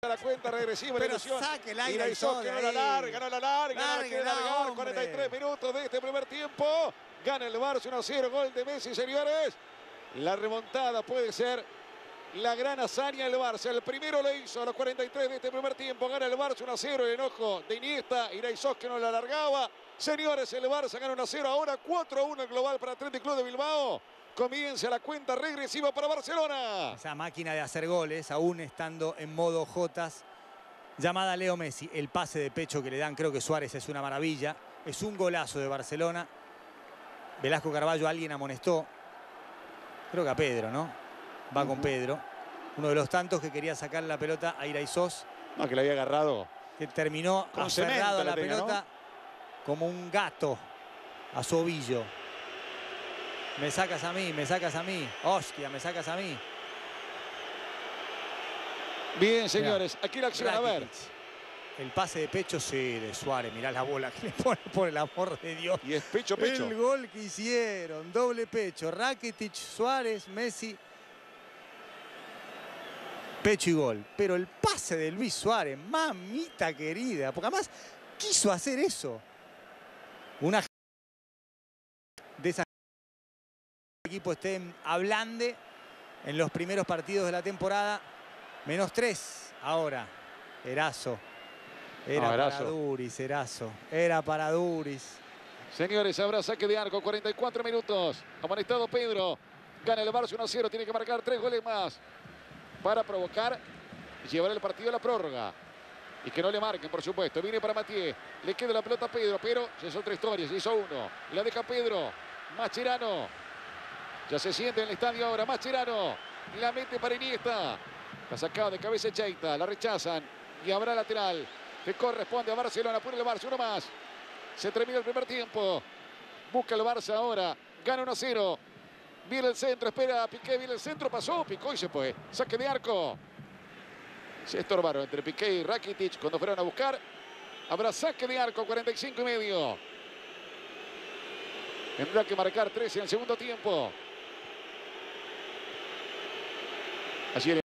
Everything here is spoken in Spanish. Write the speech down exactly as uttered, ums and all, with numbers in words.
la cuenta regresiva. Pero ilusión. saque el aire. Iraizos que no la larga, no la larga, no la quiere largar. cuarenta y tres minutos de este primer tiempo. Gana el Barça uno a cero, gol de Messi, señores. La remontada puede ser la gran hazaña del Barça. El primero lo hizo a los cuarenta y tres de este primer tiempo. Gana el Barça uno a cero. El enojo de Iniesta. Iraizos que no la largaba. Señores, el Barça gana uno a cero. Ahora cuatro a uno el global para Athletic Club de Bilbao. Comienza la cuenta regresiva para Barcelona. Esa máquina de hacer goles, aún estando en modo Jotas, llamada Leo Messi. El pase de pecho que le dan, creo que Suárez, es una maravilla. Es un golazo de Barcelona. Velasco Carballo, alguien amonestó. Creo que a Pedro, ¿no? Va uh-huh. con Pedro. Uno de los tantos que quería sacar la pelota a Iraizos. No, que le había agarrado. Que terminó aferrado a la, la tenga, pelota, ¿no? Como un gato a su ovillo. Me sacas a mí, me sacas a mí. Hostia, me sacas a mí. Bien, señores. Mirá, aquí la acción, Rakitic. A ver. El pase de pecho, sí, de Suárez. Mirá la bola que le pone, por el amor de Dios. Y es pecho, pecho. El gol que hicieron, doble pecho. Rakitic, Suárez, Messi. Pecho y gol. Pero el pase de Luis Suárez, mamita querida. Porque además quiso hacer eso. Una de esas que el equipo esté hablando en los primeros partidos de la temporada. Menos tres ahora. Erazo. Era no, para Duris, Erazo. Era para Duris. Señores, habrá saque de arco, cuarenta y cuatro minutos. Amonestado Pedro. Gana el Barça uno a cero. Tiene que marcar tres goles más para provocar y llevar el partido a la prórroga. Y que no le marquen, por supuesto. Viene para Mathieu. Le queda la pelota a Pedro, pero ya es otra historia. Se hizo uno. La deja Pedro. Mascherano. Ya se siente en el estadio ahora. Mascherano. La mete para Iniesta. La sacada de cabeza Cheita. La rechazan. Y habrá lateral. Que corresponde a Barcelona. Pone el Barça. Uno más. Se termina el primer tiempo. Busca el Barça ahora. Gana uno a cero. Viene el centro. Espera a Piqué. Viene el centro. Pasó. Picó y se fue. Saque de arco. Se estorbaron entre Piqué y Rakitic cuando fueron a buscar. Habrá saque de arco. cuarenta y cinco y medio. Tendrá que marcar tres en el segundo tiempo. Así